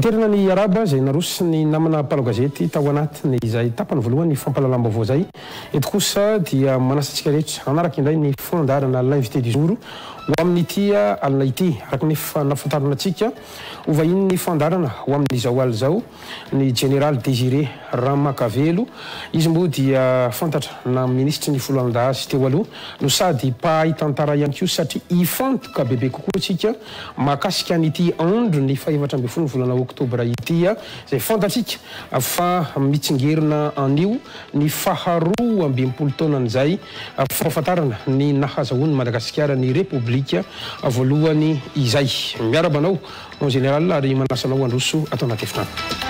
Tanterana ny araba izay narosy ny namana palogazety tao anatiny izay tapany voalohany ny fampalalambavao zay. Eto kosa dia manasantsika rehetra anaraka indray ny fandarana l'invité du jour ho amin'ity alina ity araka ny nafantarana antsika ho vahiny ny fandarana ho amin'izao aly zao ny général désiré Ramakavelo. Izy moa dia fantatra na ministre ny folo ALINDAHY sy Teo Aloha no sady mpahay tantara ihany koa satria ifantoka bebe kokoa antsika mahakasika an'ity andro ny fahaefatra amby folo ny volana Oktobra ity izay fantatsika fa mitsingerina anio ny faharoa amby mpolo taonan'izay fahafantarana ny nahazahoan'ny Madagasikara ny Republika voalohany izay. Miarabanao mon général ary manasanao androso atao anaty efitrano.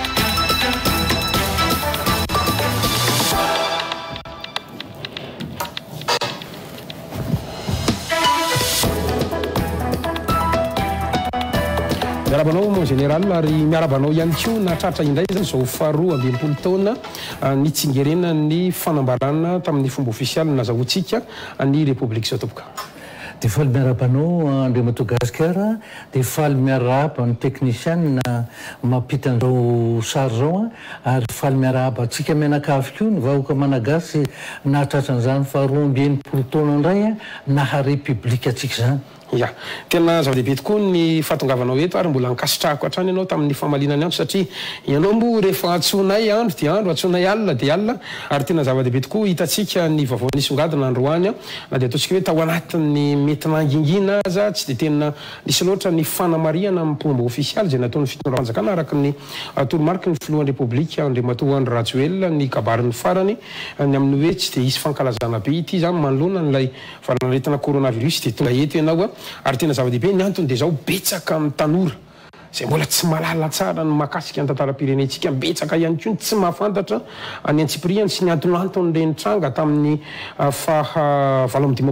Miarabanao mon général ary miarabanao ihany koa natratra indray zany zao faharoa amby mpolo taona nitsingerena ny fanambarana tamin'ny fomba ofisialy nazahoantsika ny République Sotoboka. De faly miarabanao andriamato GASCAR, de faly miaraba ny technicien mampita an'izao sary zao ary faly miaraba atsika menakavy koa ny vahoaka malagasy nahatratran'izany faharoa amby enimpolo taona indray naha République atsika zany. Ya, tena zava-dehibe tokoa ny fahatongavanao eto ary mbola nikasitrahako hatrany ianao tamin'ny famalinany andro satria ianao mbo rehefa atsonay andro dia andro, atsonay alina dia alina ary tena zava-dehibe tokoa hitatsika ny vaovao nisongadina androany na dia ataontsika hoe tao anatin'ny mety nangingina aza tsy dia tena nisy loatra ny fanamariana amin'ny mpomba ofisialy izay nataon'ny fitondram-panjakana araka ny toromarika ny filohan'ny Repoblika Andriamatoa Andry Rajoelina ny kabariny farany ny amin'ny hoe tsy dia hisy fankalazana be ity zany manoloana n'ilay valaretina coronavirus dia tonga eto ianao ary tena zava-dehibe ny antony dia zao betsaka amin'ny tanora izay mbola tsy mahalala tsara ny mahakasika ny tantaram-pirenentsika betsaka ihany koa tsy mahafantatra ny antsipiriany sy ny antonantony reny tranga tamin'ny faha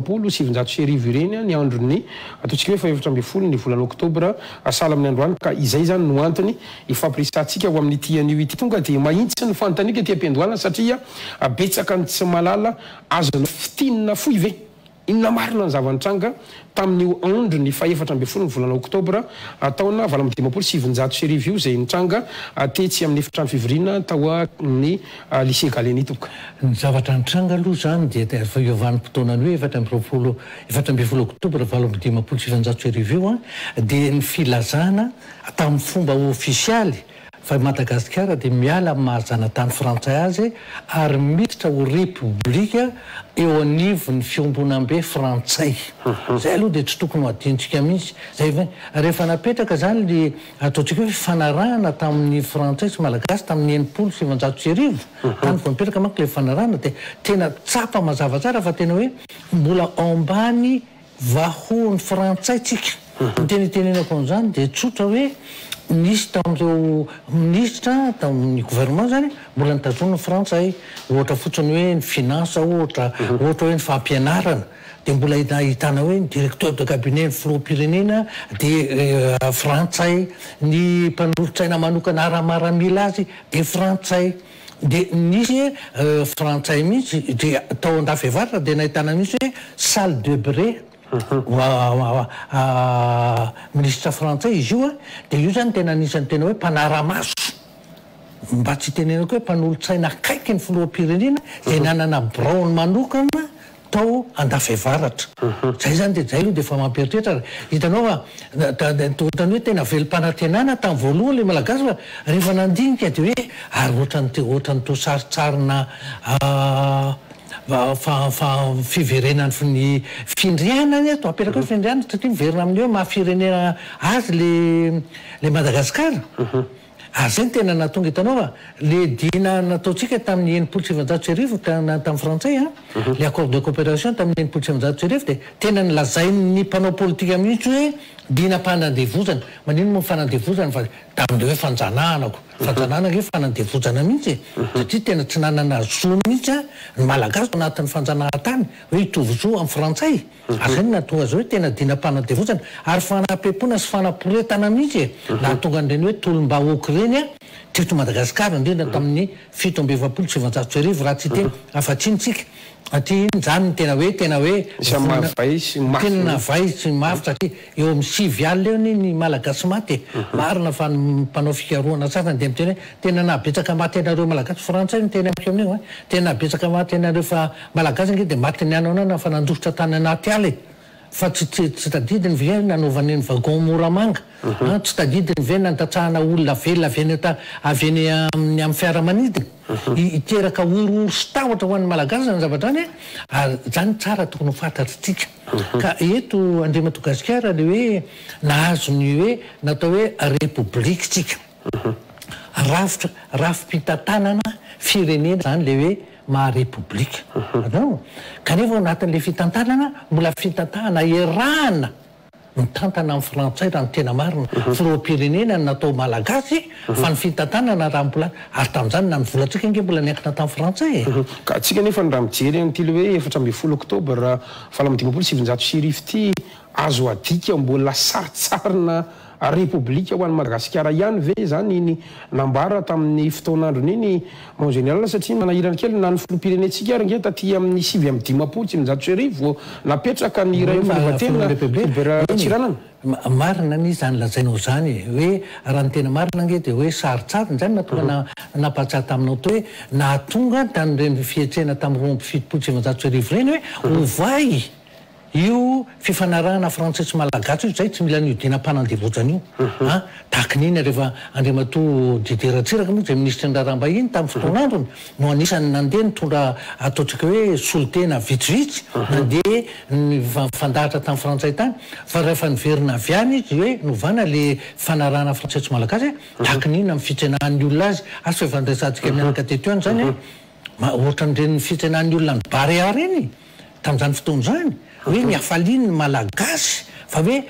750 ireny ny andron'ny ataontsika hoe fahaefatra amby folo ny volana Oktobra asala amin'ny andro any ka izay zany no antony ifampiresantsika ho amin'ny tian'io ity tonga dia mahitsy ny fanontaniaka ety am-piandohana satria betsaka ny tsy mahalala azona fitinina foy ve inona marina ny zavanitranga tamin'io andro ny fahaefatra amby folo ny volana Oktobra taona 750 io izay nitranga tetsy amin'ny efitrano fivoriana tao ny lycée Galeny tokoka. Ny zavatra nitranga aloha zany dia efa iovanim-potoanany hoe efatra amby folo Oktobra 750 io dia ny filazana tamin'ny fomba ofisialy fa Madagasikara dia miala mahazana-tany frantsay azy ary miditra ho Repoblika eo anivon'ny fiombonam-be frantsay. Zay aloha dia tsy tokony ho adintsika mihitsy. Zay rehefa napetraka zany le ataontsika hoe fanarahana tamin'ny frantsay sy malagasy tamin'ny 750 tany vao nipetraka manko le fanarahana dia tena tsapa mazava tsara fa tena hoe mbola ambany vahoan'ny frantsay tsika. Ny tenentenenako an'izany dia tsotra hoe nisy tamin'ireo ministra tamin'ny gouvernement zany mbola nitazona ny frantsay ohatra fotsiny hoe ny finance ohatra hoe ny fampianarana dia mbola ahitana hoe ny directeur de cabinet ny filoham-pirenena dia frantsay ny mpanolotsaina manokana aramaramila azy dia frantsay dia nisy frantsay mihitsy dia tao andafevaratra dia nahitana mihitsy hoe salle de bré ministra frantsay izy io dia io zany tena anisan'ny tena hoe mpanara-maso mba tsy tenenako hoe mpanolotsaina akaiky ny filoham-pirenena dia nanana braony manokana tao andafevaratra. Zay zany dia zay aloha dia efa mampieritreritra hitanao ohatrany hoe tena velom-panantenana tamin'ny voalohany le malagasy fa rehefa nandinika dia hoe ary ohatrany to saritsarina fiverenany ny findrianany ato apetraka hoe findriana satria miverina amin'ny hoe mahafirenena azy le Madagasikara. Ary zay ny tena natonga hitanao le dina nataontsika tamin'ny 750 tamin'ny frantsay le accord de coopération tamin'ny 750 dia tena nilazain'ny mpanao politika mihitsy hoe dina-panandevozana manino moa fanandevozana fa tamin'le hoe fanjanahana hoe fanandevozana mihitsy satria tena tsy nanana zo mihitsy ny malagasy anatin'ny fanjanahan-tany hoe hitovizo amin'ny frantsay ary zay natonga zao hoe tena dina-panandevozana ary fanam-pepona sy fanaporetana mihitsy nahatonga an'ireny hoe tolom-bahoaka ireny teto Madagascar indrindra tamin'ny 720 raha tsy teny afatsitsika aty zany tena hoe tena navay sy mafy satria eo amin'ny 5 alina eo ny malagasy maty marina fa mpanao fikarohana sasany dia miteny tena nabetsaka maty anareo malagasy frantsay tena amiko amin'io tena nabetsaka maty anareo fa malagasy nge dia maty ny anao na fa nandositra tany anaty ala fa tsy tadidiny ve nanaovany ny vagon moramanga tsy tadidiny ve nantatsahana olona velona avy eny amin'ny fiaramanidina iteraka oro sy tahotra ho an'ny malagasy zany zavatra any zany tsara tokony ho fantatritsika ka eto Andriamato Gasikara le hoe nahazo ny hoe natao hoe république tsika rafim-pitantanana firenena zany le hoe maha-république kanefa anatin'le fitantanana mbola fitantahana erahana mitantana amin'ny frantsay raha ny tena marina firoam-pirenena natao malagasy fa ny fitantanana raha mbola ary tamin'izany na ny volantsika nge mbola niankina tamin'ny frantsay ka atsika nefa ny raha mijery an'ity le hoe 4 Oktobra 1977 ity azo adika mbola saritsarina république ho an'ny Madagasikara ihany ve zany iny nambara tamin'ny fotoanandron'iny mon général satria manahirana kely na ny filoham-pirenentsika ary nge taty amin'ny 7 napetraka ny iray filovatena Tsiranana marina ny zany lazainao zany hoe raha ny tena marina nge dia hoe saritsariny zany natonga nampatsah taminao to hoe nahatonga tanyreny fietrena tamin'ny 7 reny hoe ovay io fifanarahana frantsay sy malagasy io zay tsy mila niodina mpanandevozana io tahaka n'iny rehefa Andriamato Dideratsiraka moa zay ministra ny raharaha-mbahiny tamin'ny fotoanandrony no anisany nandeha nitondra ataontsika hoe solotena vitsivitsy nandeha ny fandahatra tamin'ny frantsay tany fa rehefa niverina avy any izy hoe novana le fanarahana frantsay sy malagasy tahaka n'iny amin'ny fitrenahan'ny olona azy asa fandresantsika mianaka teto any zany ohatra nireny fitrenahan'ny olona ny Barea reny tamin'izany fotoana zany hoe niafaliany ny malagasy fa hoe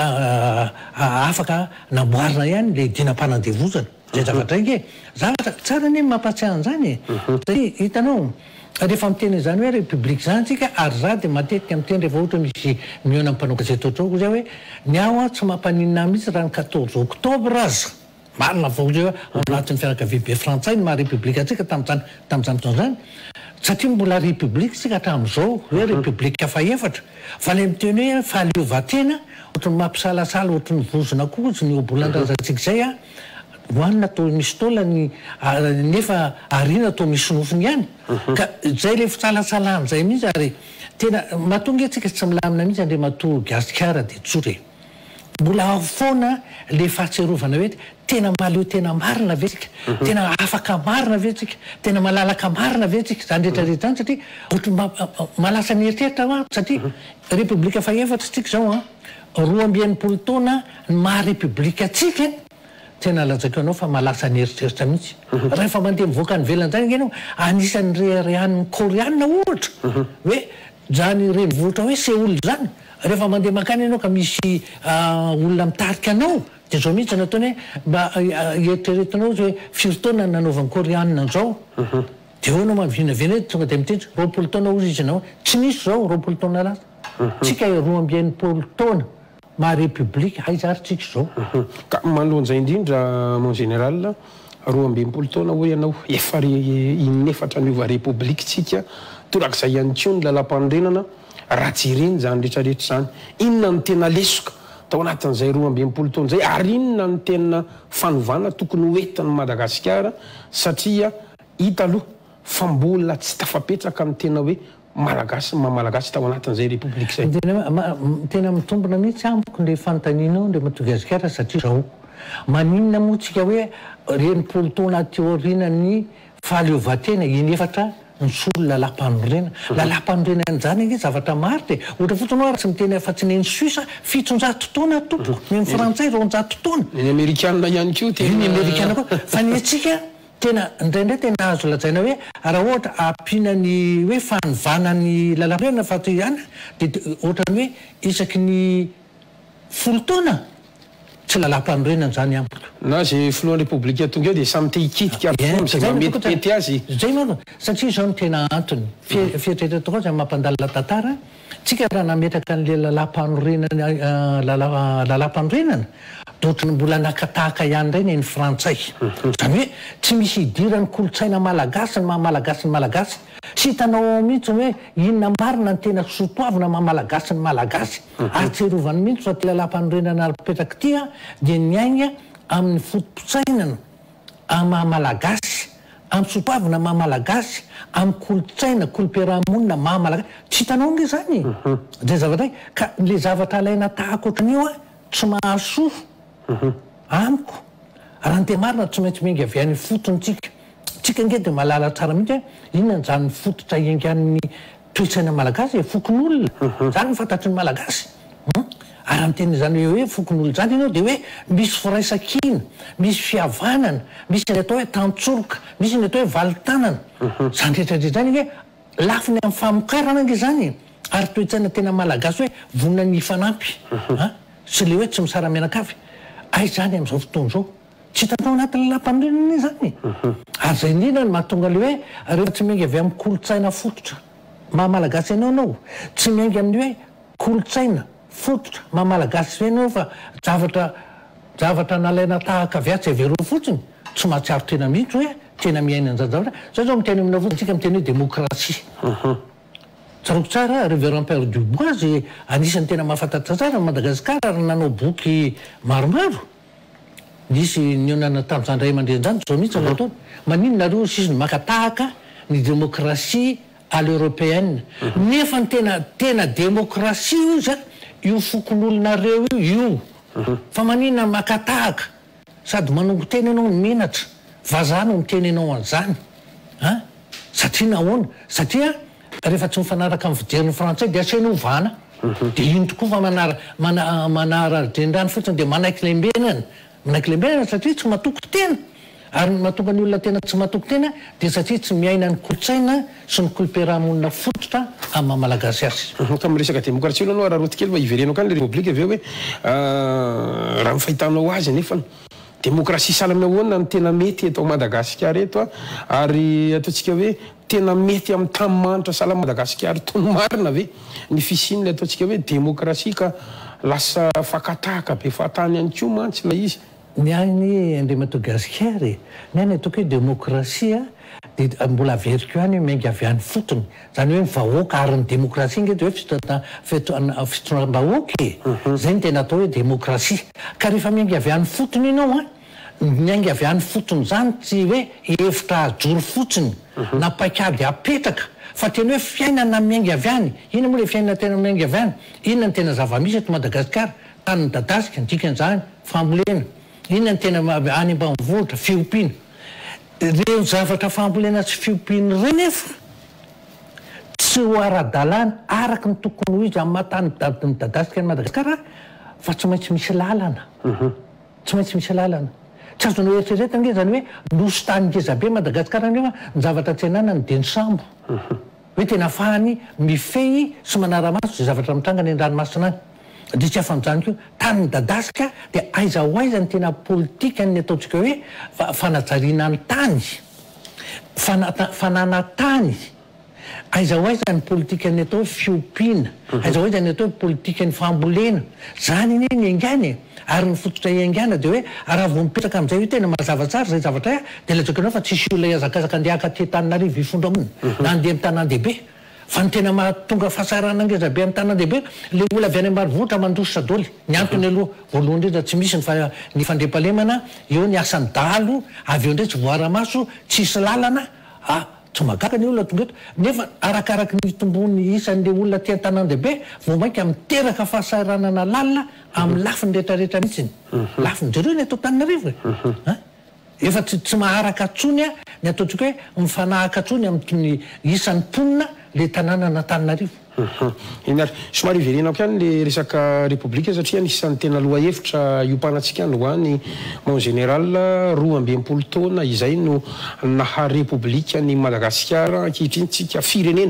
afaka namboarina ihany le dinam-panandevozana zay zavatra ike zavatra tsara ny mampatsiahy an'izany satria hitanao rehefa miteny zany hoe république zany tsika ary za dia matetika miteny rehefa ohatra misy miona mpanao gazety ohatrao zay hoe ny ao tsy mampaninina mihitsy raha ny 14 Oktobra aza marina vao zay ao anatin'ny fianakaviana be frantsay ny maha-république atsika tamin'izany fotoana zany satria mbola république sika hatramin'izao hoe république fahefatra fa le miteny hoe fahaleovan-tena ohatrany mampisalasala ohatrany vozona kozy ny obolan-drazantsika zay hoanina atao misy taolany nefa ariana atao misy nofony ihany ka zay le fisalasalana zay mihitsy ary tena mahatonga atsika tsy milamina mihitsy Andriamato Gasikara dia tsory mbola foana le fahatserovana hoe tena maleo tena marina vetsika tena afaka marina vetsika tena malalaka marina vetsika zany rehetrarehetra zany satria ohatra malasa mieritreritra satria république fahefatra tsika zao 12 taona ny maha-république atsika tena lazako anao fa malasa nieritreritra mihitsy rehefa mandeha mivoaka ny velana zany ngenao anisan'ny reharehan'ny Koreana ohatra hoe zany renivohitra hoe Séoul zany rehefa mandeha makany ianao ka misy olona mitarika anao dia zao mihitsy nataony hoe mba eritreretinao hoe firy-taona nanaovan'ny Koreana zao dia eo anao mavinavina tonga dia miteny 20 taona ozy izy anao tsy misy zao 20 taona lasa tsika 12 taona maha-république hay zary tsika zao ka manoloan'izay indrindra mon général 12 taona hoe ianao inefatra niova république tsika torak'izay ihany koa ny lalam-pandrenana raha tsy ireny zany rehetrarehetra zany inona ny tena lesoka tao anatin'izay 12 taona zay ary inona ny tena fanovana tokony hoentin'ny Madagasikara satria hita aloha fa mbola tsy tafapetraka amin'ny tena hoe malagasy tao anatin'izay république zay tena mitombona mihitsy amiko le fanontanianao Andriamato Gasikara satria zao maninona moa tsika hoe 20 taona teoriana ny fahaleovan-tena inefatra ny solona lalam-panorena lalam-panorenana zany nge zavatra maro dia ohatra fotsiny ary tsy miteny fa tsy neny Suisse 700 taona tompo ny frantsay 200 taona ny amerikanina ihany koa ny amerikanina koa fa ny atsika tena indraindray tena azo lazaina hoe raha ohatra ampiana ny hoe fanovana ny lalam-panorena faty ihany dia ohatrany hoe isaky ny 10 taona tsy lalam-panorenana zany amiko na zay filohan'ny république tonga eo dia samy te hikitika mety azy zay manko satria zao no tena antony fieritreretako azy mampandalina tantara tsika raha nametraka an'le lalam-panorenana dotrany mbola nakatahaka ihany reny ny frantsay zany hoe tsy misy hidirany kolotsaina malagasy ny mahamalagasy ny malagasy sy hitanao mihitsy hoe inona marina ny tena sotoavina mahamalagasy ny malagasy ary tsy rovany mihitsy fa ty lalam-panorenana petraka ty dia niaina amin'ny fotom-pitsainana amin'ny mahamalagasy amin'ny sotoavina mahamalagasy amin'ny kolotsaina kolom-piarahamonina mahamalagasy tsy hitanao nge zany zay zavatra ka le zavatra alaina tahaka ohatran'io tsy mahasoa amiko raha nte marina tsy maintsy mengy avy any fotontsika tsika nge dia malala tsara mihitsy inona zany fototra iangan'ny toetsaina malagasy fokon'olona zany fantatry ny malagasy ary am'teny zany hoe fokon'olona zany ianao dia hoe misy firaisakina misy fihavanana misy ny atao hoe tantsoroka misy ny atao hoe valitanana zany rehetrarehetra zany hoe lafiny amin'ny famokarana nge zany ary toetsaina tena malagasy hoe vonina ny fanampy sy le hoe tsy misara mianakavy ay zany amin'izao fotoana zao tsy hitanao anatin'ny lalam-panorenana zany ary zay indrindra ny mahatonga le hoe rehefa tsy miaingy avy amin'ny kolotsaina fototra mahamalagasy ianao tsy miaingy amin'ny hoe kolotsaina fototra mahamalagasy ianao fa zavatra nalaina tahaka avy atsy averoa fotsiny tsy mahatsiaro tena mihitsy hoe tena miaina an'izany zavatra zao zao miteny amina fotsiny tsika miteny hoe démocratie tsaroko tsara révérend père Dubois zay anisan'ny tena mahafantatra tsara Madagasikara ary nanao boky maromaro nisy nionana tamin'izany ray aman-dreny zany zao mihitsy ataony maninonareo sisiny makatahaka ny démocratie à l'européenne nefa ny tena démocratie io zany io fokon'olonareo io fa maninona makatahaka sady manongo teny ianao ny menatra vazaha no miteny ianao an'izany satria nahoana satria rehefa tsy mifanaraka amin'ny fiderin'ny frantsay dia asaina ovana dia ino tokoa fa manara renirany fotsiny dia manaiky lembenana satria tsy matoko tena ary mahatonga ny olona tena tsy matoko tena dia satria tsy miaina ny kolotsaina sy ny kolom-piarahamonina fototra amin'ny mahamalagasy azy ka miresaka démocratie aloha raha roty kely mba hiverenao ka ny république avy eo hoe raha mifahitanao azy nefany démocratie salamy ahoana ny tena mety eto Madagasikara eto ary ataontsika hoe tena mety amin'ny tanymanitra salama Madagasikara tono marina ve ny fisinina ataontsika hoe démocratie ka lasa fakatahaka be fahatany ihany koa mantsy la izy ny any Andriamatoa Gasikara ny any ataoko hoe démocratie dia mbola averiko any miainga avy any fotony zany hoe mivahoaka ary ny démocratie nge dia hoe fitondram-bahoaka zay ny tena atao hoe démocratie ka rehefa miainga avy any fotony ianao miainga avy any fotony zany tsy hoe hevitra ajoro fotsiny na paikady apetraka fa tena hoe fiainana miainga avy any ina moa le fiainana tena miainga avy any inona ny tena zava-misy eto Madagasikara tany midadasika dikan'izany fambolena inona ny tena any ambanivohitra fiompiana reo zavatra fambolena sy fiompiana ireo nefa tsy ho ara-dalàna araka ny tokony ho izy amin'ny mahatany midadasika ny Madagasikara fa tsy maintsy misy lalana tsy maintsy misy lalana tsy azony eritreretra nge zany hoe nosy tany ngezabe Madagasikara nefa ny zavatra tsy anana ny deny sambo hoe tena afahany mifehy sy manara-maso zay zavatra mitranga ny an-dranomasina any dia tsy afan'izany koa tany midadasika dia aiza ho aiza ny tena politika ny ataontsika hoe fanajariana ny tany fanana tany aiza ho aiza ny politika ny atao hoe fiompiana aiza ho aiza ny atao hoe politika ny fambolena zany iny ny aingany ary ny fototra iangana dia hoe raha vao mipetraka amin'izay hoe tena mazava tsara zay zavatra dia latsaka anao fa tsisy olona iazakazaka andeha akaty Antananarivo hifondra aminy na andeha amin'ny tanan-dehibe fa ny tena mahatonga fahasarana ngezabe amin'ny tanan-dehibe le olona avy any ambanivohitra mandroso sadoly ny antony aloha voalohany indrindra tsy misy ny fandriampahalemana eo ny asan'ny dahalo avy eo indray tsy voara-maso tsisy lalana tsy magaga ny olona tonga eto nefa arakaraka ny tombony isan'le olona ty an-tanan-dehibe vao mainka miteraka fahasaranana lalina amin'ny lafiny rehetrarehetra mihitsiny lafiny jereo ny atao Antananarivo efa tsy maharaka tsony ny ataontsika hoe mifanahaka tsony amin'ny isan'ny mponina le tanàna n'Antananarivo inary somary iverenako ihany le resaka république satria anisan'ny tena loha hevitra iompanantsika any hoany mon général 12 taona izay no naha république ny Madagasikara ankehitriny tsika firenena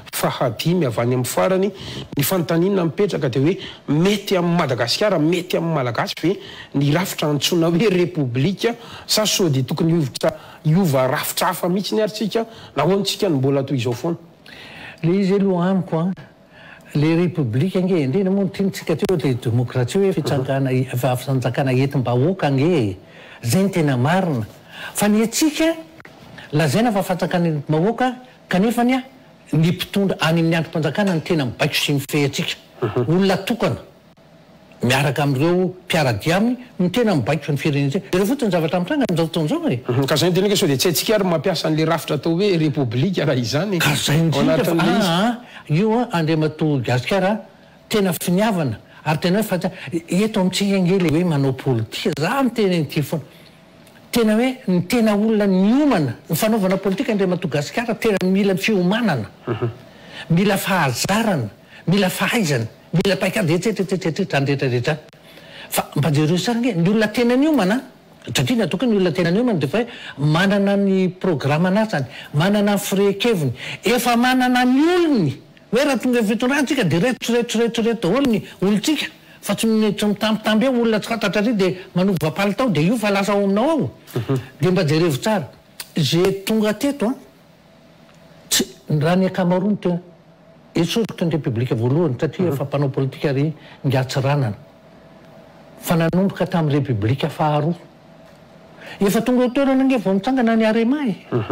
fahadimy avy any amin'ny farany ny fanontaniana mipetraka dia hoe mety amin'ny Madagasikara mety amin'ny Malagasy ve ny rafitra antsoina hoe repoblika sa sao dia tokony hiova rafitra hafa mihitsy ny aritsika na hoantsika ny mbola toy izao foana le izy aloha amiko le république nge indrindra moa tintsika teo le démocratie hoe fifanjakana entim-bahoaka nge zay ny tena marina fa ny atsika lazaina fa fanjakana entim-bahoaka kanefany ny mpitondra any amin'ny androm-panjakana ny tena mibaiko sy mifehy atsika olona tokana miaraka amin'ireo mpiaradia aminy ny tena mibaiko ny firenena ireo fotsiny zavatra mitranga amin'izao fotoan'izao e ka zay tena sao dia tsy atsika ary mampiasa an'le rafitra atao hoe république raha izany ka zay indrindra io andriamatoa GASCAR tena finiavana ary tena hoe fa eto amintsika ngely hoe manao politika za mitena ity foana tena hoe ny tena olona niomana ny fanaovana politika andriamatoa GASCAR tena mila fiomanana mila fahazarana mila fahaizana mila paikady etsetsetsetsetra andretrarehetra fa mba jereo sara nge ny olona tena niomana satria natoka ny olona tena niomana dia fa hoe manana ny programme nazany manana ny firekeviny efa manana ny olony hoe raha tonga fitondransika dia retsoretsoretsoreto daholo ny olontsika fa tsy mitambitamby eo olona tsy fantatra ry dia manova palitao dia io fa lasa ao aminao ao dia mba jerevo tsara zay tonga teto tsy raha ny akamarony tena esoriko ny république voalohany satria efa mpanao politika ry ngatsaranana fa nanomboka tamin'ny république faharoa efa tonga toerana nge vao mitsangana ny arema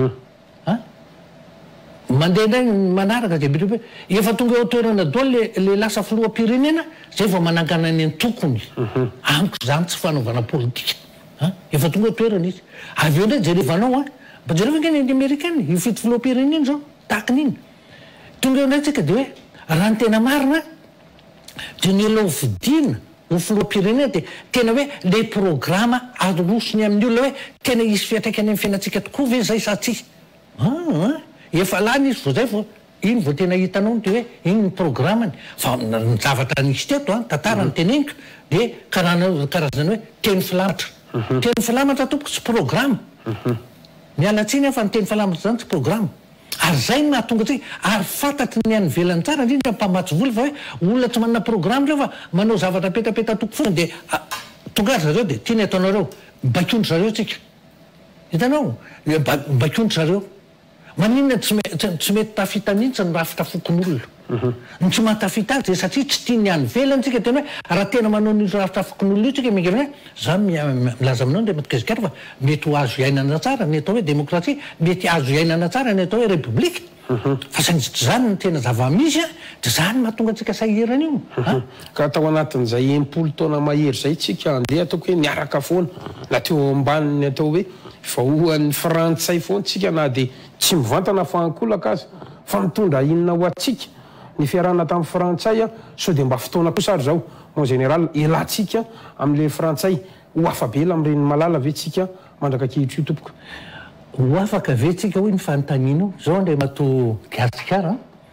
mandeha ndray manaraka zay biby efa tonga eo toerana doa le lasa filoham-pirenena zay vao manangana ny antokony amiko zany tsy fanaovana politika efa tonga toerana izy avy eo ndray jerevanao mba jereva nge ny amerikana io fito filoham-pirenena zao takin'iny tonga eo ndray tsika dia hoe raha ny tena marina dia ny elo vidina ho filoham-pirenena dia tena hoe le programme arosony amin'ny olona hoe tena isy fiatraikany amin'ny fiainatsika tokoa ve zay sa tsy efa lany izy vo zay vo iny vo tena hitanao dia hoe iny ny programmany fa ny zavatra nisy teto tantara ny teneniko dia karazany hoe teny filamatra teny filamatra tompoko tsy programme mialatsiny fa ny teny filamatra zany tsy programme ary zay no mahatonga tsika ary fantatry ny any velany tsara indrindra mpamatsy voly fa hoe olona tsy manana programme reo fa manao zavatra petapeta toko foana dia tonga ary zareo dia tiany ataonareo bakondry zareo tsika hitanao bakondry zareo maninona tsy mety tafita mihitsy ny rafitra fokon'olona ny tsy mahatafita azy dia satria tsy tiany any velany tsika tena hoe raha tena manao ny rafitra fokon'olona io tsika mingevana hoe za milaza aminao dia matokazikara fa mety ho azo iainana tsara ny atao hoe démocratie mety azo iainana tsara ny atao hoe république fa zany ny tena zava-misy dia zany mahatonga antsika sahirana io ka atao anatin'izay 10 taona mahery zay tsika andeha ataoko hoe niaraka foana na teo ambaniny atao hoe vahoan'ny frantsay foana tsika na dia tsy mivantana fahankolaka azy fa mitondra inona ho atsika ny fiarahana tamin'ny frantsay sao dia mba fotoana kosa ary zao mon général elantsika amin'le frantsay ho afabela amin'ireny malala ve tsika mandraka kehitry io tompoko ho afaka ve tsika hoy ny fanontaniana zao andriamatoa GASCAR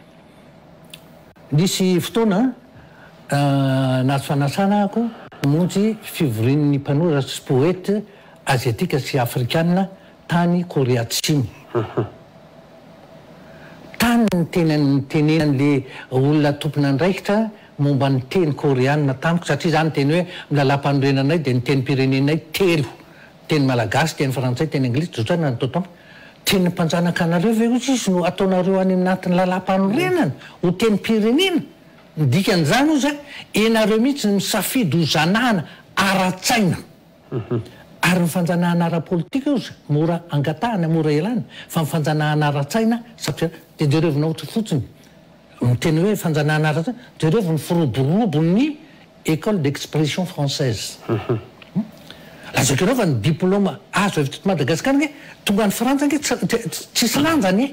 nisy fotoana nazo fanasana ako monjy fivorian'ny mpanora sy poète asiatika sy afrikanina tany Korea Atsimo tany ny tenenan'le olona tompona andraikitra momba ny teny koreanina tamiko satria zany teny hoe milalam-panorenanay dia ny teny pirenenay telo teny malagasy teny frantsay teny anglisy zotrana ny totamo teny mpanjanaka anareo ve ozy izy no ataonareo any amin'natin'ny lalam-panorenana ho teny pirenena dikan'izany ozy enareo mihitsy ny misafidy ho zanahana ara-tsaina ary ny fanjanahana ara-politika ozy mora angatahana mora elana fa ny fanjanahana ara-tsaina satria dia jerevinao fotsiny miteny hoe fanjanahana ara-tsaina jerevo ny firoborobon'ny école d'expression française lazakereo fa ny diplôme azo avy teto Madagasikara nge tonga ny frantsa nge tsisy lanjany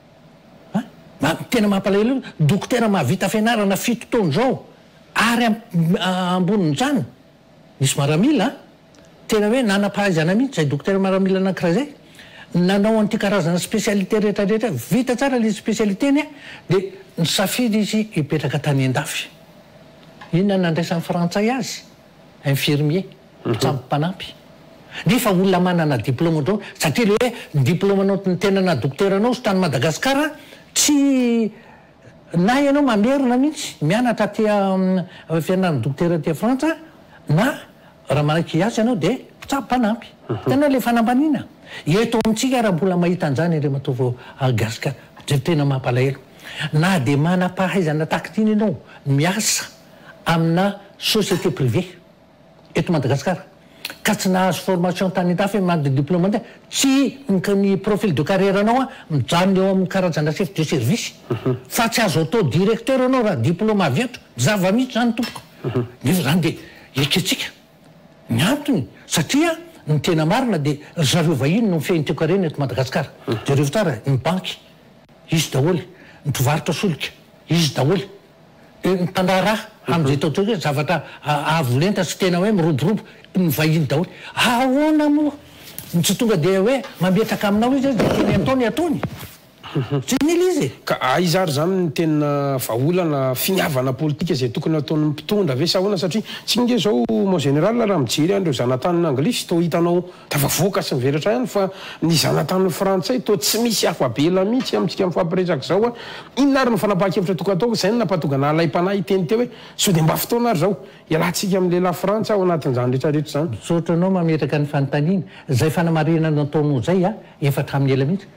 tena mampalahelo dokotera mahavita fianarana 7 taona zao ary amboniny zany misy maramila tena hoe nanam-pahaizana mihitsy zay dokotera maramila anankiray zay nanao an'ity karazana spécialité rehetrarehetra vita tsara le spécialitény dia ny safidy izy hipetraka tany an-dafy inona nandraisan'ny frantsay azy infirmier mpitsambym-panampy nefa olona manana diplôme zao satria le hoe diplôme anao ny tenana dokotera anao sy tany Madagasikara tsy na ianao mamerina mihitsy mianatra tia fianarana dokotera tia Frantsa na raha manaky azy ianao dia tsapanampy tena le fanambanina eto amintsika raha mbola mahita an'izany indray matovo GASCAR tena mampalahelo na dia manam-pahaizana tahaka iny ianao miasa amina société privée eto Madagasikara ka tsy nahazo formation tany an-tafy mandy diplôme andeha tsy ny profil de carrière anao mijanona eo amin'ny karazana chef de service fa tsy azo atao directeur anao raha diplôme avy eto zava mihitsy zany tompoko nefa zany dia eketsika ny antony satria ny tena marina dia zareo vahiny no mifehy teo karena eto Madagasikara jareo tsara ny banky izy daholy ny mpivarotra solika izy daholy ny tandara amin'izay tao hoe zavatra avolenta sy tena hoe miroborobo ny vahiny daholy ahoana moa tsy tonga dia hoe mametraka aminao izy dia teny ataony ataony tsy nila izy ka aizary zany ny tena vahaolana finiavana politika izay tokony ataon'ny mpitondra ve sa ahoana satria tsy nge zao mon général raha mijery andreo zanatanin'ny anglisy to hitanao tafavoaka sy mivelatra ihany fa ny zanatanin'ny frantsay to tsy misy afabela mihitsy amintsika mifampiresaka zao a inona ary ny fanapaha-kevitra tokony ataoko zay nampatonga nalaim-panahy hiteny teo hoe so dia mba fotoana ary zao ialantsika amin'ny lehilahy frantsa ao anatin'izany rehetrarehetra zany sotra anao mametraka ny fanontaniana zay fanamarina nataonao zay a efatra amin'ny ela mihitsy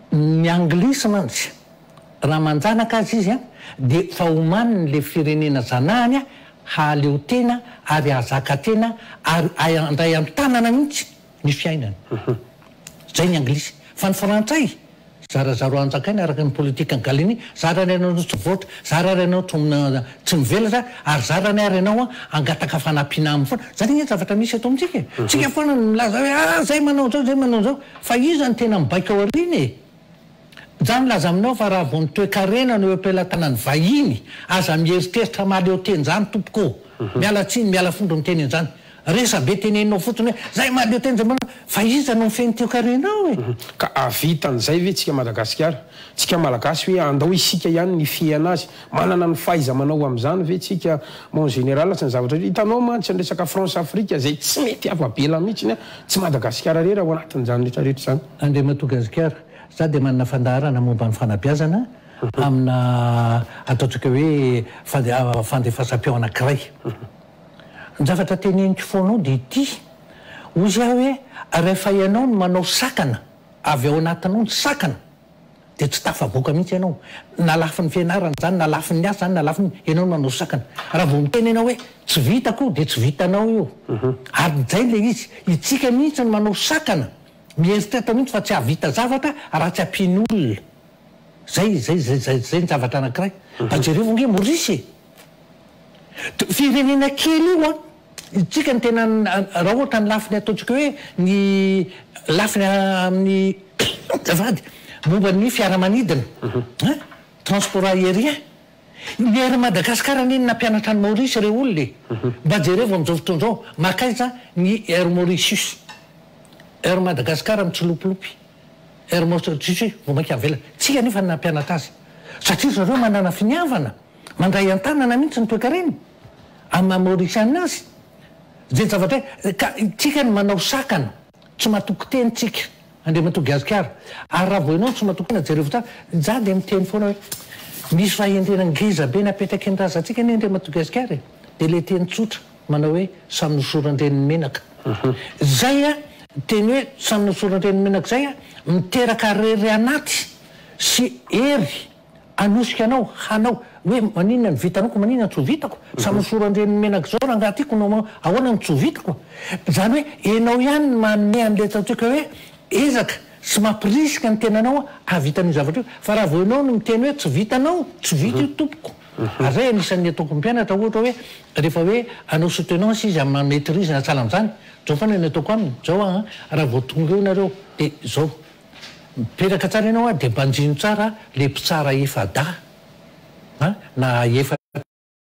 ny anglisy mantsy raha manjanaka azy izy a dia fa omaniny le firenena zanahany a haleo tena ary azaka tena ary andray amin'ny tanana mihitsy ny fiainany zay ny anglisy fa ny frantsay zarazaro anjakainy araka ny politika ny galiny zarany ianao tsy voatra zarany ianao tsy mivelatra ary zarany ary ianao angataka fanampiana amin'ny foana zany ny zavatra misy ato amintsika tsika foana milaza hoe zay manao zao zay manao zao fa izy zany tena mibaika ao ariny e zany laza aminao fa raha vao nitoekarena no empelantanany vahiny aza mieritreritra maleo teny zany tompoko miala tsiny miala fondro miteny an'izany resa be tenenao fotsiny hoe zay maleo teny zay manao fa iza no mifeny tiokarenao e ka avitan'izay ve tsika Madagasikara tsika malagasy hoe andao isika ihany ny fiana azy manana ny faiza manao amin'izany ve tsika mon général sy ny zavatra hitanao mantsy ny resaka France Afrique zay tsy mety avabela mihitsy tsy Madagasikara rera ao anatin'izany rehetrarehetra zany andray Madagasikara za dia manana fandaharana momba ny fanabeazana amina ataontsika hoe fandefasam-peo anankiray ny zavatra teneniko foanao dia ity ozy aho hoe rehefa ianao no manao sakana avy ao anatinao ny sakana dia tsy tafavoaka mihitsy ianao nalafy ny fianarana zany nalafy ny asa zany nalafy ny ianao no manao sakana raha vao miteny ianao hoe tsy vitako dia tsy vitanao io ary zay le izy itsika mihitsy no manao sakana mieritreritra mihitsy fa tsy havita zavatra raha tsy ampian'olona zay ny zavatra anankiray fa jereo vonge morisy firenena kely io a itsika ny tena raha ohatra ny lafiny ataontsika hoe ny lafiny amin'ny zavady momba ny fiaramanidina transport aérien ny air Madagasikara neny nampianatra ny Maurice reo olona mba jereo vao amin'izao fotoan'izao makaiza ny air Mauritius air Madagasikara mitsilopilopy air Mauritius vao mainka avela tsika nefa nampianatra azy satria zareo manana finiavana mandray an-tanana mihitsy ny toekareny amin'ny Mauritiana azy zay zavatra hoe ka tsika ny manao sakana tsy matoko teny tsika andray Madagasikara ary raha vao ianao tsy matoko tena jereo tsara za dia miteny foana hoe misy fahendrena ngeza be napetraky ny razantsika ny andray Madagasikara dia le teny tsotra manao hoe samy nosorandreniny menaka zay a teny hoe samy nosorandreniny menaka zay a miteraka rery anaty sy ery anosika anao hanao hoe maninona ny vitanao ko maninona ny tsy vitako samy nosorandreniny menaka zao raha ngatyko no ahoana ny tsy vitako zany hoe enao ihany manome an'le tatsika hoe ezaka sy mampirisika ny tenanao avitan'io zavatra io fa raha vao ianao no miteny hoe tsy vitanao tsy vita io tompoko ary zay anisan'ny ataoko mpianatra ohatra hoe rehefa hoe anao soutenance izy amin'ny maîtrise na tsala amin'izany zao fana ny ataoko aminy zao raha vao tonga eo nareo dia zao miperaka tsara ianao dia mbanjino tsara le mpitsara efada na efatra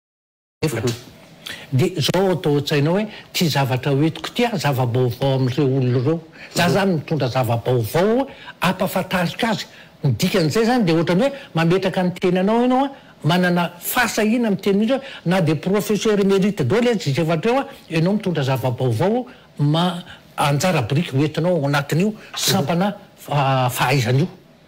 dia zao atao an-tsainao hoe ty zavatra hoetiko ty zava-baovao amin'ireo olona reo za zany mitondra zava-baovao ampafantarika azy midikan'izay zany dia ohatrany hoe mametraka ny tenanao ianao manana fasahina miteny mihitsy na dia professeur mérite dole zay evatreo ianao mitondra zava-baovao anjara biriky hoentinao ao anatin'io sampana fahaizan'io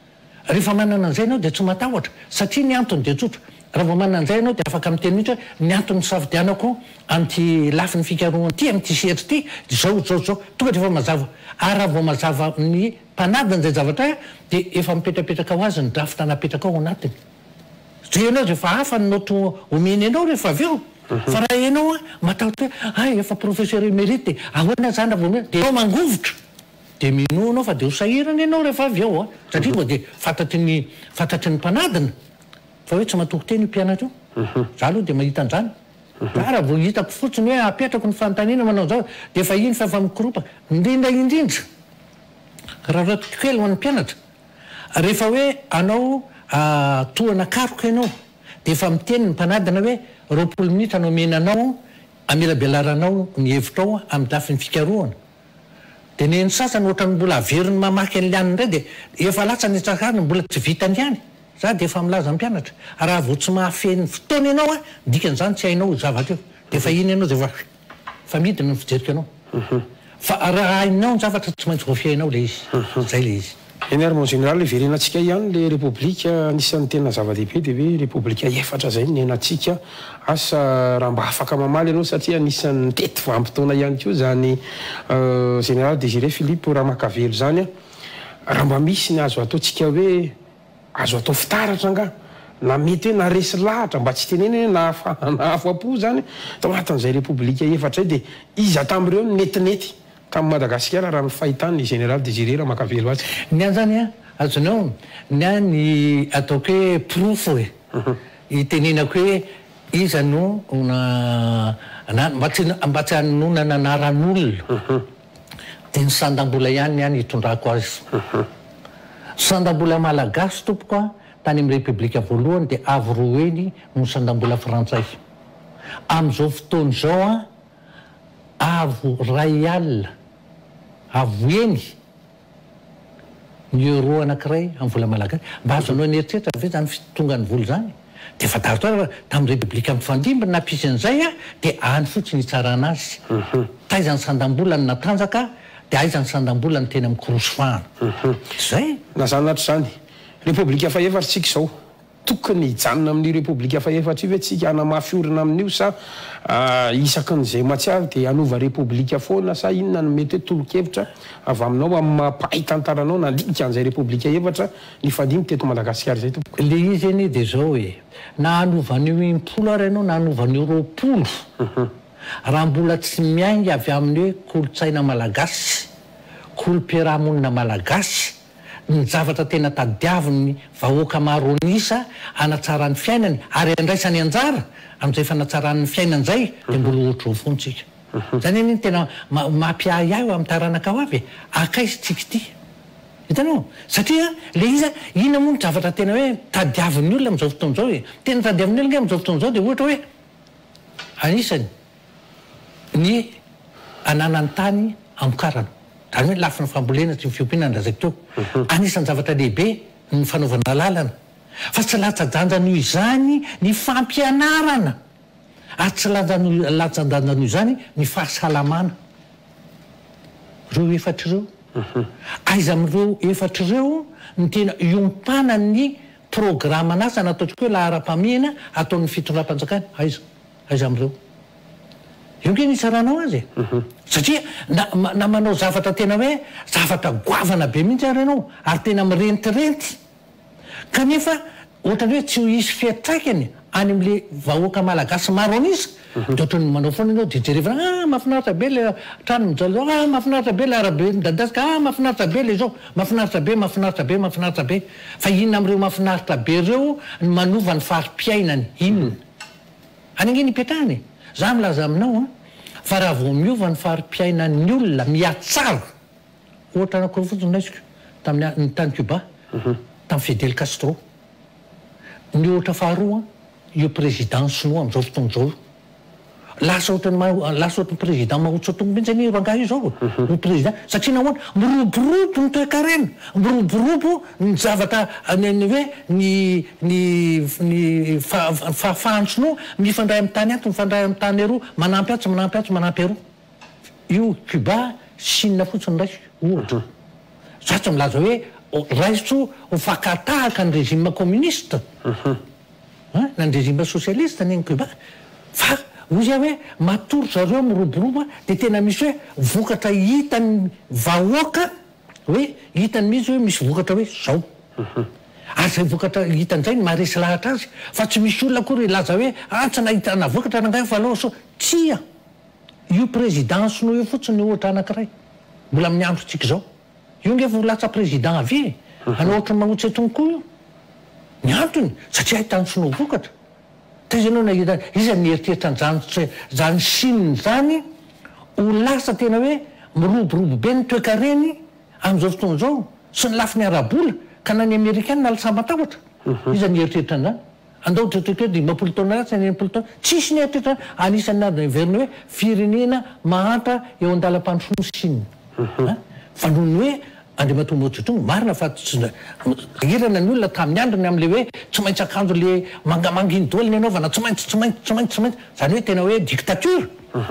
rehefa manana an'izay ianao dia tsy matahotra satria ny antony dia tsotra raha vao manana an'izay ianao dia afaka miteny mihitsy hoe ny antony safidianako anty lafin'ny fikarohana ty amin'ity sehatry ty zao tonga dia efa mazava ary raha vao mazava ny mpanadiny zay zavatra dia efa mipetrapetraka ho azy ny drafitra napetraka ao anatiny zay ianao rehefa hafa ny noto omeny ianao rehefa avy eo fa raha ianao matahotra hoe efa professeur émérite ahoana zany raha vao dia ianao mangovotra dia mino anao fa dia ho sahirana ianao rehefa avy eo satria moa dia fantatry ny mpanadina fa hoe tsy matoky teny io mpianatra io za aloha dia mahita an'izany raha vao hitako fotsiny hoe apetrako ny fanontaniana manao zao dia efa iny fa efa mikoropa indrindra raha ratokely ho an'ny mpianatra rehefa hoe anao tohana karoka ianao dia efa miteny ny mpanadina hoe 20 minitra anao menanao amelabealaranao ny hevitrao amin'ny lafin'ny fikarohana dia ny sasany ohatrany mbola averiny mamaky an'le aniny indray dia efa latsa ny tsakany mbola tsy vitany ihany za dia efa milaza mpianatra raha vao tsy mahafeny fotoana ianao dikan'izany tsy hainao zavatra io dia efa iny ianao dia fa midina ny fijerika anao fa raha hainao ny zavatra tsy maintsy voafiainao le izy zay le izy eny ary mon général verenantsika ihany le république anisan'ny tena zava-dehibe dia hoe république efatra zay ny enatsika asa raha mba afaka mamaly ianao satria anisan'ny tety vampitoana ihany koa zany général Désiré Philippe Ramakavelo zany raha mba misy ny azo ataontsika hoe azo atao fitaratra nga na mety hoe na resy lahatra mba tsy teneny na afa-po zany tao anatin'izay république efatra zay dia iza tamin'ireo netinety tamin'ny Madagasikara raha ny fahitany général Désiré Ramakavelo azy ny any zany azonao ny any ataoko hoe proof hoe itenenako hoe iza no mba tsy hanonana anaran'olona dia ny sandam-bola ihany any hitondrako azy sandam-bola malagasy tompoko tany amin'ny république voalohany dia avy roeny no sandam-bola frantsay amin'izao fotoana izao avo ray alina avoeny ny euro anankiray amin'ny vola malagasy mba azonao ny eritreritra ve zany fitonga ny vola zany dia fatahotra tamin'ny république mifandimby nampisy an'izay dia any fotsiny hitsarana azy taizany sandam-bola ny natanjaka dia aizany sandam-bola ny tena mikorosofahana zay na zany natro zany république hafa efatra tsika izao tokony hijanona amin'ny république hafa efatra io hoe tsika hanamafiorina amin'io sa isakan'izay matsiaro dia hanova république foana sa inona no mety hoe tolo-kevitra avy aminao amin'ny mampahay tantaranao nandika an'izay république efatra ny fandimy teto Madagasikara zay tompoko le izy eny dia zao hoe na hanovan'io 10 ary ianao na hanovan'io 20 raha mbola tsy miainga avy amin'ny hoe kolotsaina malagasy kolom-piarahamonina malagasy ny zavatra tena tadiavin'ny vahoaka maro anisa hanatsarany fiainany ary andraisany anjara amin'izay fanatsaran'ny fiainany zay dia mbola ohatro fontsika zany eny tena mampiahy ahy amin'ny taranaka ho avy akaizy tsika ity hitanao satria le izy ina moa ny zavatra tena hoe tadiavin'ny olona amin'izao fotoana izao hoe tena tadiavin'ny olona amin'izao fotoana izao dia ohatra hoe anisany ny ananany tany amokarana zany hoe lafiny fambolena sy ny fiompiana ny razako teo anisan'ny zavatra lehibe ny fanaovana lalana fa tsy latsa-danjano izany ny fampianarana ary tsy latsa-danjano izany ny fahasalamana reo efatra ireo aiza amin'ireo efatra ireo ny tena iompana ny programme anasa nataotsika hoe lahara-pamihana ataon'ny fitondram-panjakana aiza amin'ireo io ke nisaranao azy satria na manao zavatra tena hoe zavatra goavana be mihitsy ary ianao ary tena mirentirenty kanefa ohatrany hoe tsy ho isy fiatraikany any amin'le vahoaka malagasy maro anisa dia ohatrany manao foana ianao dia jerevana mahafinaritra be le trano mijaly zao mahafinaritra be le arabe midadasika mahafinaritra be le zao mahafinaritra be fa inona amin'ireo mahafinaritra be ireo ny manova ny fari-piainany inona any angeny hipetrahany za milaza aminao fa raha vao miova ny fari-piainan'ny olona miatsara ohatra anakoro fotsiny naisiko tamin'ny tany Cuba tamin'ny Fidel Castro ny ohatra faharoa io président sinoa amin'izao fotoana izao lasa ohatrany président mahotsy tombo mihitsy ny rangahy io zao ny président satria nahoana miroborobo ny toe-karena miroborobo ny zavatra hoe ny fahafahany sinoa mifandray amin'ny tany ato mifandray amin'ny tany eroa manampy ato io Cuba Chine fotsiny raisy ohatra za tsy milaza hoe raiso ho fakatahaka ny régime communiste na ny régime socialiste ny Cuba fa ozy hoe matory zareo miroboroba dia tena misy hoe vokatra hitany vahoaka hoe hitany misy hoe misy vokatra hoe zao ary zay vokatra hitan'izay ny maharesy lahatra azy fa tsy misy olona koa ry laza hoe tsy nahitana vokatra nangay fa aloha so tsia io présidence no io fotsiny ohatra anankiray mbola amin'ny androntsika zao io nge vo latsa président avy anao ohatry mahotsy etony koa io ny antony satria ahitany sono vokatra tezanao nahita iza ny eritreritra zany Chine zany ho lasa tena hoe miroborobo be ny toekareny amin'izao fotoana zao sy ny lafiny arabola ka na ny américaine na lasa matahotra iza ny eritreritra zany andao ohatratoeky hoe 10 taona sy 9 taona tsisy ny eritreritra anisan'ny ady verina hoe firenena mahatra eo an-dalam-pandrosono Chine fa noho ny hoe andriamatombo ohatrotrongo marina fa irana ny olona tamin'ny androny am'le hoe tsy maintsy akanjo le mangamanginy doliny anaovana tsy maintsy zany hoe tena hoe dictature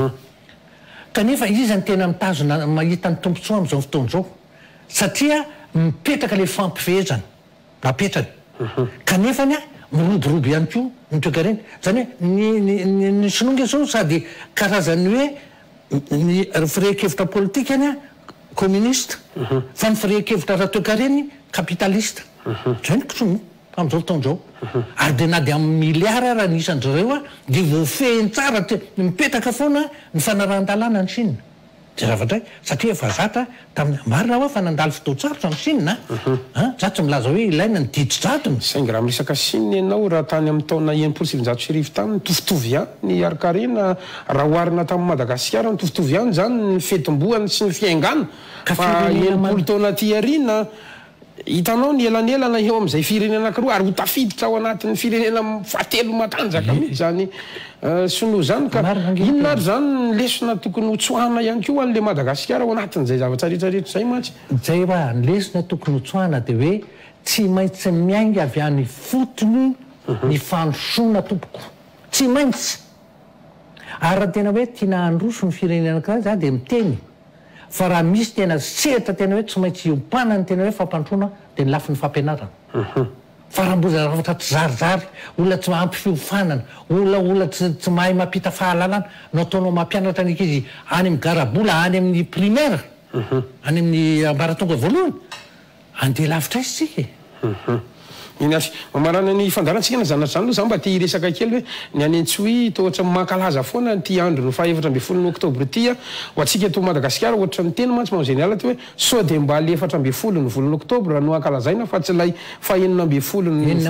kanefa izany tena mitazona mahita ny tombontsoa amin'izao fotoana zao satria mipetraka le fampifehezana napetrany kanefany miroborobo ihany koa ny toekareny zany hoe ny sinonga zao sady karazany hoe ny firehekevitra politika any communiste fa ny firehekevitra raha toekareny capitaliste zay ny kosomo amin'izao fotoana zao ary dia na dia amin'ny milliard raha nisan'zareo dia voafehiny tsara mipetraka foana ny fanarahan-dalàna ny Chine zay zavatray satria efa zatra tamin'ny marina hoe fa nandalo fotoatsarotra ny Chine za tsy milaza hoe ilaina ny didijatony saingy raha miresaka Chine ianao raha tany amin'ny taona 1970 tany mitovitovy ihany ny arkarena raha oharina tamin'ny Madagasikara mitovitovy ihany zany ny fetim-boany sy ny fiaingana fa 90 taona aty aoriana hitanao ny elanelana eo amin'izay firenena anankiroa ary ho tafiditra ao anatin'ny firenena fahatelo matanjaka mihitsy zany sono zany ka inona ary zany ny lesona tokony hotsoahana ihany koa an'le Madagasikara ao anatin'izay zavatra rehetrarehetra zay mantsy zay hoa ny lesona tokony hotsoahana dia hoe tsy maintsy miainga avy any fotony ny fandrosoana tompoko tsy maintsy ary raha tena hoe tiana handroso ny firenena anankiray za dia miteny fa raha misy tena sehatra tena hoe tsy maintsy iompana ny tena hoe fampandrosoana dia ny lafin'ny fampianarana fa raha mbola zavatra tsy zarizary olona tsy mahampy fiofanana olona tsy mahay mampita fahalalana no ataonao mampianatra ny ankizy any amin'ny garabola any amin'ny primaire any amin'ny ambaratonga voalohany andeha lavitra izy tsika iny asy mamarana ny fandarantsika na zanatry zany aloha za mba ty resaka kely hoe ny any Antsoy toa ohatra mankalaza foana ty andro no 14 Oktobra ty ho antsika to Madagasikara ohatra ny teny mantsy général ty hoe sao dia mba le 14 ny volana Oktobra no ankalazaina fa tsy lay fa 19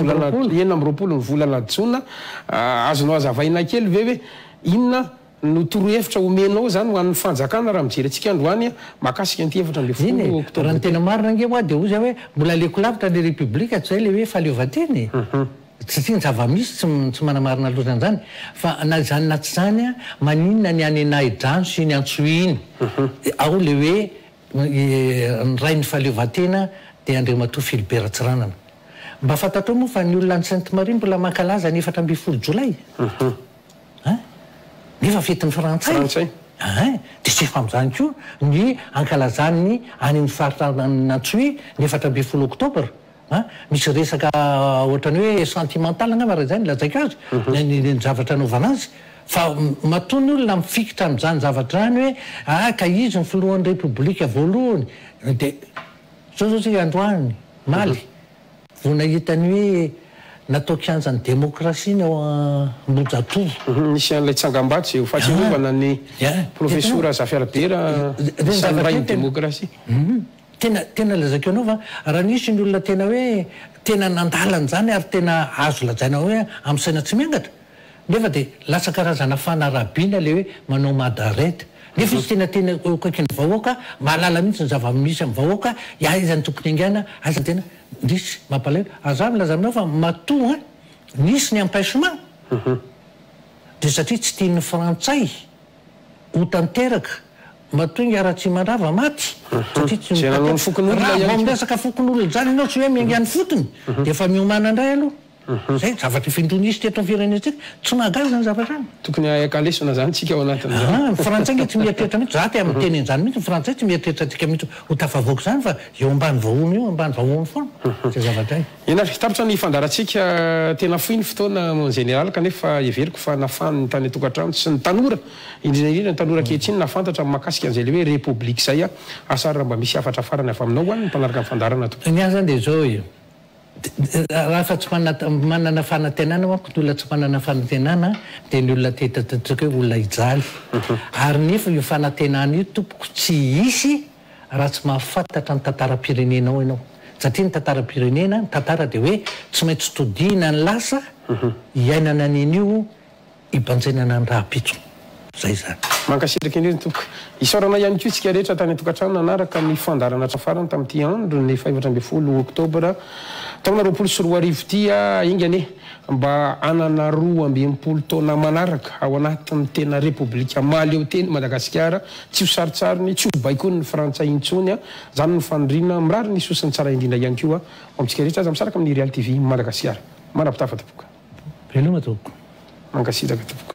ny volana Jona azonao azavaina kely ve hoe inona no torohevitra omenao zany ho an'ny fanjakana raha mijery antsika androany makasika ny 14 Oktobra raha ny tena marina nge hoa dia ozy hoe mbola aleko lavitra ny république tsy zay le hoe fahaleovanteny satria ny zava-misy tsy manamarina loatra zany fa na zany na tsy zany maninona ny any Nahidrano sy ny Antsoy iny ao le hoe ny ray ny fahaleovantena dia Andriamatoa Philibert Tsiranana mba fantatrao moa fa ny olona ny Sainte Marie mbola mankalaza ny 14 Jolay nefa fetin'ny frantsay dia tsy efa amin'izany koa ny ankalazany any amin'ny faritra Antsoy ny 14 Oktobra misy resaka ohatrany hoe sentimental angamba raha zany lazaiko azy ny zavatra anaovana azy fa matony olona mifikitra amin'izany zavatra any hoe ka izy ny filohan'ny république voalohany dia zao tsika androany maly vo nahitany hoe natao kianjany demokrasia ny ao Ambojatovo nisy an'ilay tsangam-batsy ho fahatsiarovana ny professeur Zafiarabera ny demokrasia tena lazako anao fa raha nisy ny olona tena hoe tena nandalana zany ary tena azo lazaina hoe amin'ny saina tsy miangatra nefa dia lasa karazana fanarabiana le hoe manao madareta nefa izy tena kaiky ny vahoaka mahalala mihitsy ny zava-misy amin'ny vahoaka izany tokony angana aza tena nisy mampalay aza milaza aminao fa matoa nisy ny empêchement dia satria tsy tian'ny frantsay ho tanteraka matoa ny ara-tsy mandrava maty satria tsy miresaka fokon'olona zany ianao tsy hoe miangany fotony dia efa miomana indray aloha zay zavatra findronisy teto firenetsika tsy magazy zany zavatra any tokony akalesona zany tsika ao anatin'izany frantsay nge tsy mieritreritra mihitsy za ty amin'ny teny an'izany mihitsy frantsay tsy mieritreritra atsika mihitsy ho tafavoaka zany fa eo ambany vahoany io ambany vahoany foana zay zavatra ena tapitra ny fandaratsika tena fohy ny fotoana mon général kanefa everiko fa nafany ny tany atokantrano sy ny tanora indrindra ny tanora kehitriny nafantatra mahakasika an'izay le hoe république zay asara mba misy afatra farany avy aminao any mpanaraka amin'ny fandarana to ny azany dia zao io raha fa tsy manana fanantenana manko ny olona tsy manana fanantenana dia ny olona tetatatsika hoe olona hijaly ary nefa io fanantenana io tompoko tsy hisy raha tsy mahafantatra ny tantaram-pirenenao ianao satria ny tantaram-pirenena ny tantara dia hoe tsy maintsy todina ny lasa hiainana an'in'io hibanjenana ny raha-pitso zay zany mankasiraka indrindra tompoko isorana ihany koa tsika rehetra tany atokantrano nanaraka ny fandarana trafarany tamin'ity andro ny 14 oktobra taona 24 tia ingany mba anana 12 taona manaraka ao anatin'ny tena république maleo teny Madagasikara tsy ho saritsariny tsy ho baikoany ny frantsay intsony zany ny fandrina mirary ny sosiny tsara indrindra ihany koa amitsika rehetra aza misaraka amin'ny Real TV Madagasikara manapitafa tompoko veloma tompoko mankasiraka tompoko